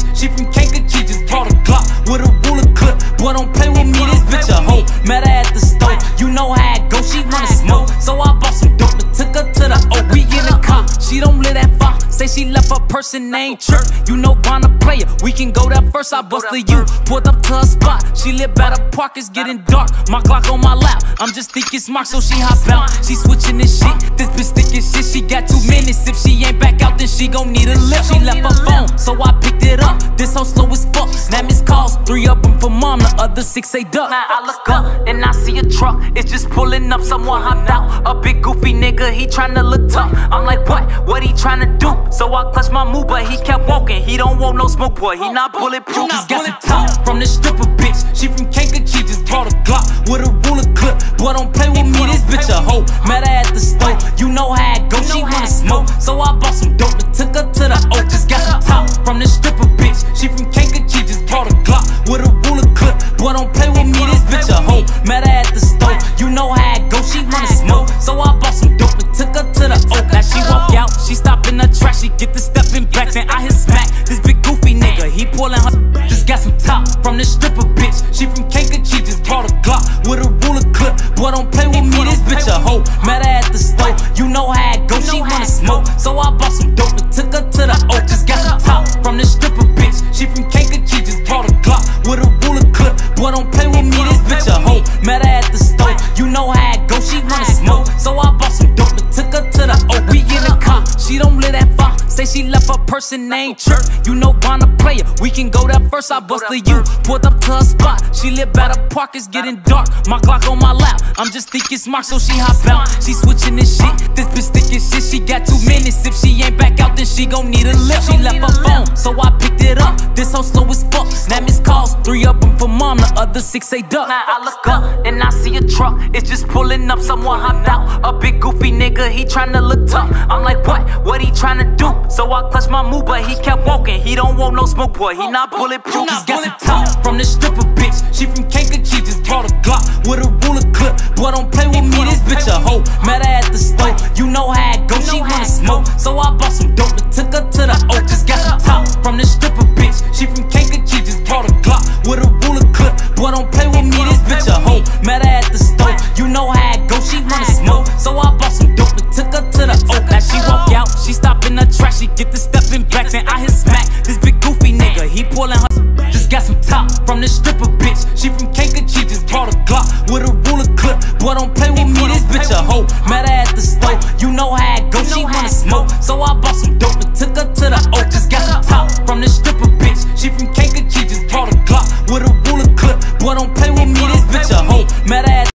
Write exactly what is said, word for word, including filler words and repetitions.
bitch, she from Kankakee, just brought a Glock with a ruler clip. Boy, don't play with me, this bitch a hoe. Met her at the store, you know how it go. She wanna smoke, so I bought some dope and took her to the O. We in the car, she don't live that far. Say she left her person named Chirp. You know wanna player, we can go there first. I busted you, pulled up to her spot. She live by the park, it's getting dark. My Glock on my lap, I'm just thinking smart, so she hop out. She switching this shit, this bitch thinking shit. She got two minutes, if she ain't back out, then she gon' need a lift. She left her phone, so I picked it up. This hoe slow as fuck, now miss calls, three of them for mom, the other six say duck. Now I look up and I see a truck, it's just pulling up. Someone hopped out, a big goofy nigga, he tryna look tough. I'm like, what? What he tryna do? So I clutched my move, but he kept walking. He don't want no smoke, boy, he not bulletproof. He's got some top from the stripper bitch, she from Kankakee, just brought a Glock with a ruler clip. Boy, don't play with me, this bitch a hoe. Met her at the store, you know how it go. She wanna smoke, so I bought some dope and took her to the O. Just got some top from the stripper bitch, she from Kankakee, just brought a Glock with a ruler clip. Boy, don't play with me, this bitch a hoe. Met her at the store, you know how it go. She wanna smoke, so I bought some dope and took her to the O. Now she walk out, she stop in the trash, she get the stepping back, then I hit smack. This big goofy nigga, he pullin' her. Just got some top from the stripper bitch, she from Kankakee, just brought a Glock with a ruler clip. Boy, don't play with me, this bitch a hoe. Met her at the store, you know how it go. She wanna smoke, so I bought some dope and took her to the O. Just got some top from the stripper bitch, she from Kankakee, just brought a Glock with a ruler clip. Boy, don't play with me, this bitch a hoe. Met her at the store, you know how it go. She wanna smoke, so I bought some dope and took her to the O. We in the car, she don't live that far. Say she left her person named Chirp. You know wanna player, we can go there first. I busted you, pulled up to her spot. She live by the park, it's getting dark. My Glock on my lap, I'm just thinking smart, so she hop out. She switching this shit, this bitch thinking shit. She got two minutes, if she ain't back out, then she gon' need a lift. She left her phone, so I picked it up. This hoe slow as fuck, now miss calls, three of them for mom, the other six say duck. Now I look up and I see a truck, it's just pulling up. Someone hopped out, a big goofy nigga, he tryna look tough. I'm like, what? What he tryna do? So I clutched my move, but he kept walking. He don't want no smoke, boy, he not bulletproof. He's got some top from the stripper bitch, she from Kankakee, just brought a Glock with a ruler clip. Boy, don't play with me, this bitch a hoe. Met her at the store, you know how it go. She wanna smoke, so I bought some dope and took her to the O. Just got some top from the stripper bitch, she from Kankakee, just brought a Glock with a ruler clip. Boy, don't play with me, this bitch a hoe. Met her at the store, you know how it go. She wanna smoke, so I bought some dope and took her to the O. Now she walk out, she stop in the trash, she get the stepping back, then I hit smack. This big goofy nigga, he pullin' her. Just got some top from the stripper bitch, she from Kankakee, just brought a Glock with a ruler clip. Boy, don't play with me, this bitch a hoe. Met her at the store, you know how it go. She wanna smoke, so I bought some dope and took her to the O. Just got some top from the